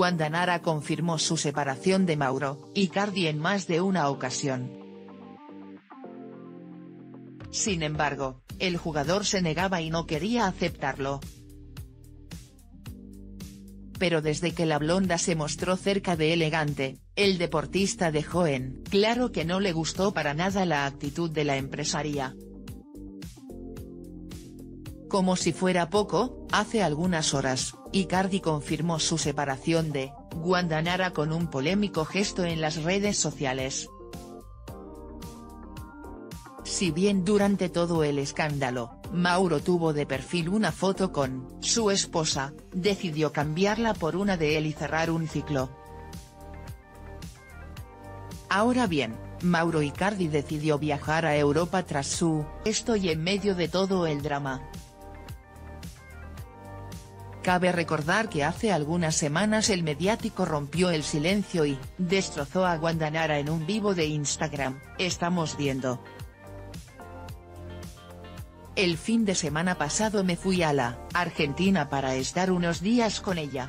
Wanda Nara confirmó su separación de Mauro Icardi en más de una ocasión. Sin embargo, el jugador se negaba y no quería aceptarlo. Pero desde que la blonda se mostró cerca de Elegante, el deportista dejó en claro que no le gustó para nada la actitud de la empresaria. Como si fuera poco, hace algunas horas, Icardi confirmó su separación de Wanda Nara con un polémico gesto en las redes sociales. Si bien durante todo el escándalo, Mauro tuvo de perfil una foto con su esposa, decidió cambiarla por una de él y cerrar un ciclo. Ahora bien, Mauro Icardi decidió viajar a Europa tras su esto y en medio de todo el drama. Cabe recordar que hace algunas semanas el mediático rompió el silencio y destrozó a Wanda Nara en un vivo de Instagram. Estamos viendo. El fin de semana pasado me fui a la Argentina para estar unos días con ella.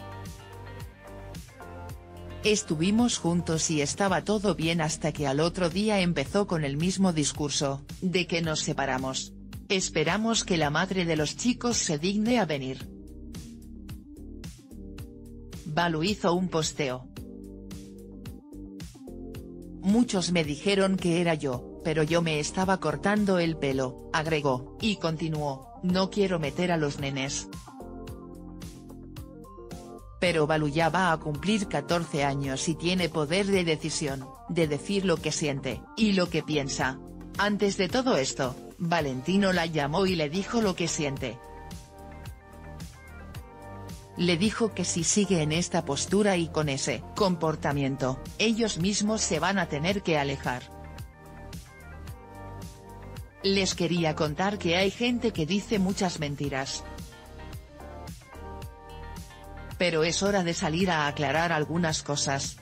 Estuvimos juntos y estaba todo bien hasta que al otro día empezó con el mismo discurso, de que nos separamos. Esperamos que la madre de los chicos se digne a venir. Balu hizo un posteo. Muchos me dijeron que era yo, pero yo me estaba cortando el pelo, agregó, y continuó, no quiero meter a los nenes. Pero Balu ya va a cumplir 14 años y tiene poder de decisión, de decir lo que siente, y lo que piensa. Antes de todo esto, Valentino la llamó y le dijo lo que siente. Le dijo que si sigue en esta postura y con ese comportamiento, ellos mismos se van a tener que alejar. Les quería contar que hay gente que dice muchas mentiras. Pero es hora de salir a aclarar algunas cosas.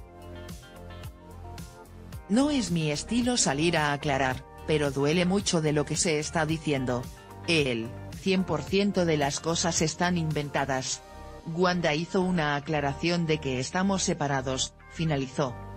No es mi estilo salir a aclarar, pero duele mucho de lo que se está diciendo. El 100% de las cosas están inventadas. Wanda hizo una aclaración de que estamos separados, finalizó.